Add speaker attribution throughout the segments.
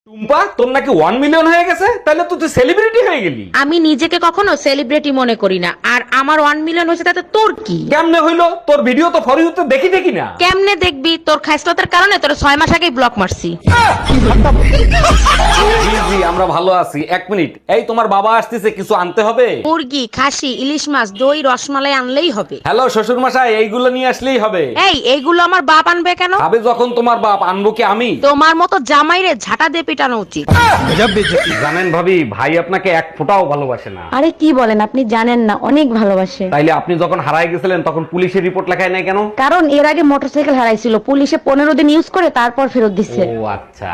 Speaker 1: টুম্পা, তোর নাকি 1 মিলিয়ন হয়ে গেছে? তাহলে তো তুই সেলিব্রিটি হয়ে গেলি।
Speaker 2: আমি নিজেকে কখনো সেলিব্রিটি মনে করি না, আর আমার 1 মিলিয়ন হয়েছে তাতে তোর কি?
Speaker 1: কেমনে হইলো? তোর ভিডিও তো ফর ইউতে দেখি না।
Speaker 2: কেমনে দেখবি? তোর খাইসলতের কারণে তোর 6 মাস আগেই ব্লক মারছি।
Speaker 1: জি আমরা ভালো আছি। 1 মিনিট, এই তোমার বাবা আসতেছে, কিছু আনতে হবে?
Speaker 2: মুরগি, খাসি, ইলিশ মাছ, দই, রসমালাই আনলেই হবে।
Speaker 1: হ্যালো শ্বশুর মশাই, এইগুলো নিয়ে আসলেই হবে।
Speaker 2: এইগুলো আমার বাপ আনবে কেন?
Speaker 1: আবে যখন তোমার বাপ, আনবো কি আমি?
Speaker 2: তোমার মতো জামাইরে ঝাঁটা দিয়ে পিটানো উচিত।
Speaker 1: জানেন ভাবি, ভাই আপনাকে এক ফোঁটাও ভালোবাসে না।
Speaker 3: আরে কি বলেন, আপনি জানেন না, অনেক ভালোবাসে।
Speaker 1: তাইলে আপনি যখন হারায় গেছিলেন তখন পুলিশের রিপোর্ট লেখায় নাই কেন?
Speaker 3: কারণ এর আগে মোটরসাইকেল হারাইছিল, পুলিশে 15 দিন ইউজ করে তারপর ফেরত দিচ্ছে।
Speaker 1: ও আচ্ছা।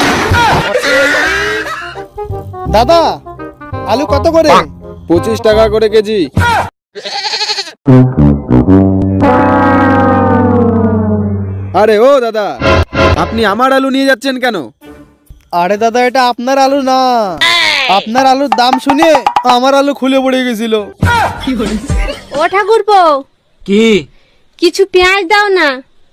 Speaker 4: দাদা, আলু কত করে?
Speaker 5: 25 টাকা করে কেজি। আরে ও দাদা, আপনি আমার আলু নিয়ে যাচ্ছেন কেন?
Speaker 4: আরে দাদা, এটা আপনার আলু না। আপনার আলুর দাম শুনে আমার আলু খুলে পড়ে গেছিল।
Speaker 6: ও ঠাকুরপো,
Speaker 7: কি
Speaker 6: কিছু পেঁয়াজ দাও না।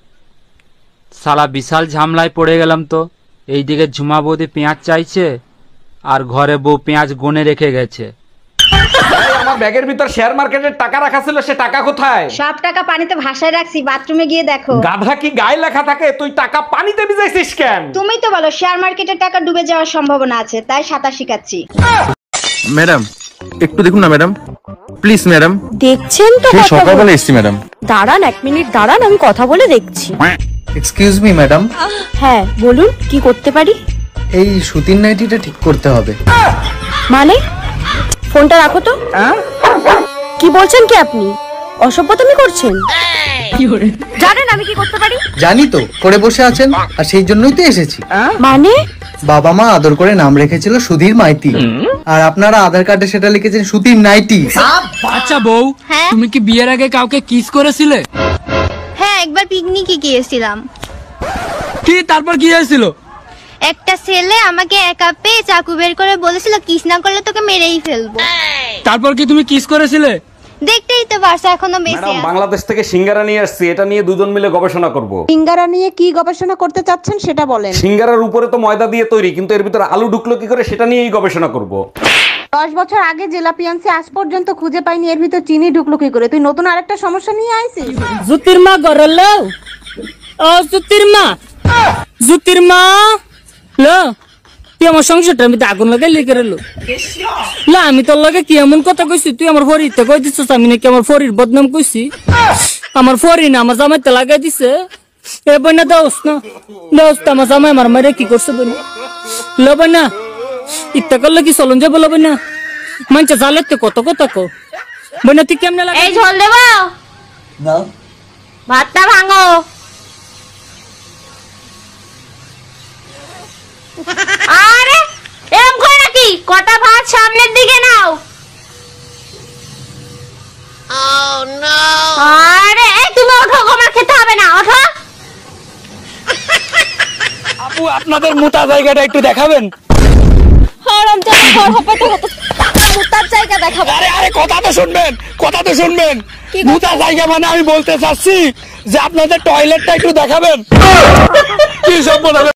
Speaker 7: সালা বিশাল ঝামলায় পড়ে গেলাম তো। এইদিকে ঝুমা বৌদি পেঁয়াজ চাইছে, আর ঘরে বউ পেঁয়াজ গনে রেখে গেছে।
Speaker 1: এই, আমার ব্যাগের ভিতর শেয়ার মার্কেটের টাকা রাখা ছিল, সে টাকা কোথায়?
Speaker 6: সব টাকা পানিতে ভাসায় রাখছি, বাথরুমে গিয়ে দেখো।
Speaker 1: গাধা কি গায়ে লেখা থাকে? তুই টাকা পানিতে ভিজাইছিস কেন?
Speaker 6: তুমি তো বলো শেয়ার মার্কেটের টাকা ডুবে যাওয়ার সম্ভাবনা আছে, তাই সাঁতার শিখাচ্ছি।
Speaker 5: ম্যাডাম একটু দেখুন না ম্যাডাম, প্লিজ ম্যাডাম।
Speaker 3: দেখছেন তো,
Speaker 5: সেই সকালবেলা এসছি ম্যাডাম।
Speaker 3: দাঁড়ান 1 মিনিট দাঁড়ান, আমি কথা বলে দেখছি।
Speaker 4: এক্সকিউজ মি ম্যাডাম,
Speaker 3: হ্যাঁ বলুন, কি করতে পারি?
Speaker 4: এই সুতির নাইটিটা ঠিক করতে হবে।
Speaker 3: মানে ফোনটা রাখো তো। কি বলছেন কি আপনি? অসভ্যতামি করছেন। জানেন আমি কি করতে পারি?
Speaker 4: জানি তো, করে বসে আছেন, আর সেই জন্যই তো এসেছি।
Speaker 3: মানে
Speaker 4: বাবা মা আদর করে নাম রেখেছিল সুধীর মাইতি, আর আপনারা আধার কার্ডে সেটা লিখেছেন সুধীর নাইটি।
Speaker 7: আচ্ছা বউ, তুমি কি বিয়ের আগে কাউকে কিস করেছিলে?
Speaker 6: হ্যাঁ, একবার পিকনিকে গিয়েছিলাম।
Speaker 7: কি তারপর কি হয়েছিল?
Speaker 6: একটা ছেলে আমাকে একা পেয়ে চাকু বের করে বলেছিল, কিস না করলে তোকে মেরেই ফেলবো।
Speaker 7: তারপর কি তুমি কিস করেছিলে?
Speaker 6: দেখতেই তো পারছো, এখনো বেঁচে
Speaker 1: ম্যাডাম,
Speaker 6: আছে।
Speaker 1: বাংলাদেশ থেকে সিঙ্গারা নিয়ে আসছি, এটা নিয়ে দুজন মিলে গবেষণা করব।
Speaker 3: সিঙ্গারা নিয়ে কি গবেষণা করতে চাচ্ছেন সেটা বলেন।
Speaker 1: সিঙ্গারার উপরে তো ময়দা দিয়ে তৈরি, কিন্তু এর ভিতরে আলু ঢুকলো কি করে, সেটা নিয়েই গবেষণা করব।
Speaker 3: 10 বছর আগে জিলাপি আনছি, আজ পর্যন্ত খুঁজে পাইনি এর ভিতর চিনি ঢুকলো কি করে। তুই নতুন আরেকটা সমস্যা নিয়ে আইছিস।
Speaker 8: জুতির্মা গরলো ও জুতির্মা জুতির্মা লো, তুই আমার সংসারটা আমি আগুন লাগাই লিখে রেলো লা। আমি তোর লগে কি এমন কথা কইছি? তুই আমার ফরিতে কই দিছিস আমি নাকি আমার ফরির বদনাম কইছি? আমার ফরি না আমার জামাইতে লাগাই দিছে। এ বইনা দোস্ত না দোস্ত, আমার জামাই আমার মারে কি করছে বইনা? লো বইনা, ইত্যা করলে কি চলন যাবো? লো বইনা, মানছে জালেতে কত কথা কো বইনা, তুই কেমনে লাগে?
Speaker 6: এই ঝোল দেবো, ভাতটা ভাঙো। আরে এরকম করে নাকি? কটা ভাত সামনের দিকে নাও। আরে এই তুমি ওঠো, আমার খেতে হবে না, ওঠো।
Speaker 7: আপু, আপনাদের মোটা জায়গাটা একটু দেখাবেন?
Speaker 6: মুতার জায়গা দেখাবো।
Speaker 7: আরে কথা তো শুনবেন। মোটা জায়গা মানে আমি বলতে চাচ্ছি যে আপনাদের টয়লেটটা একটু দেখাবেন। কি সব